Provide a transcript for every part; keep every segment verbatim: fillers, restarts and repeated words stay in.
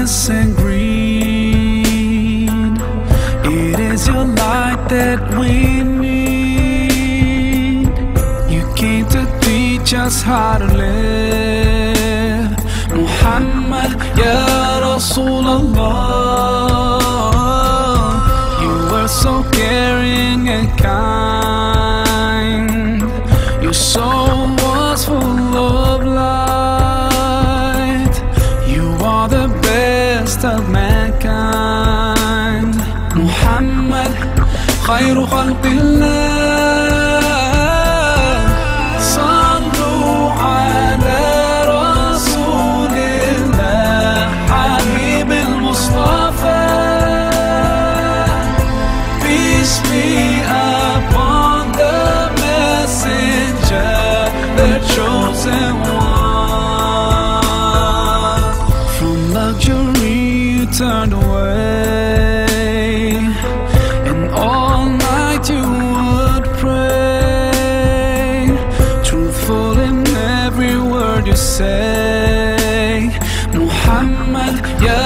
grass and green. It is your light that we need. You came to teach us how to live. Muhammad, Ya Rasulallah. You were so caring and kind. Your soul was full of light. You are the best of mankind. Muhammad, khayru khalqillah. Sallu ala Rasulillah, Habib al-Mustafa. Peace be upon the messenger, the chosen one. From luxury you turned away, and all night you would pray, truthful in every word you say. Muhammad, Ya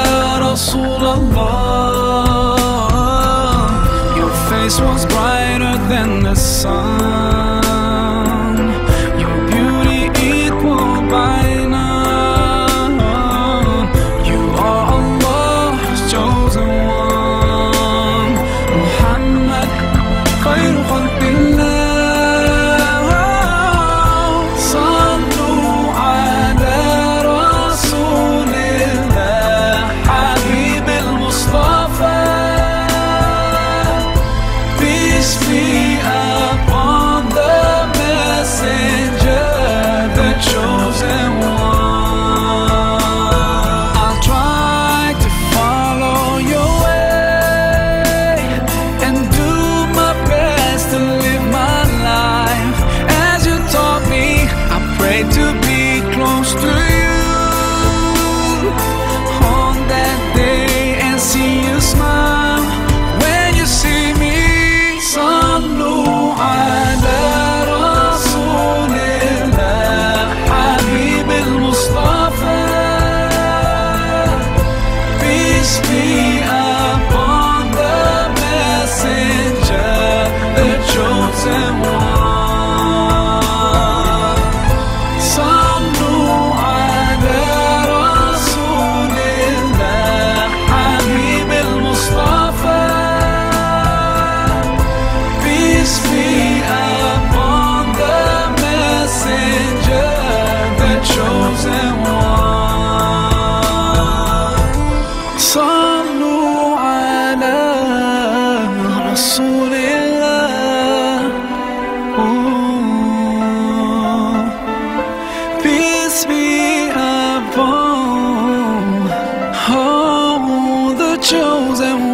Rasulallah. Your face was brighter than the sun, your beauty equal by none. You are Allah's chosen one. Muhammad, khayru khalqillah. Sallu ala Rasulillah, Habib al-Mustafa. Peace be upon the messenger, the chosen one. I'll try to follow your way and do my best to live my life as you taught me. I pray to be close to you on that day and see you smile when you see me. Sallu ala Rasulillah, Habib al-Mustafa. Peace be upon the messenger, the chosen one. Sallu ala Rasulillah, Habib al-Mustafa. Peace be upon the messenger, the chosen one. Sallu ala Rasulillah. Ooh. Peace be upon, oh, the chosen one.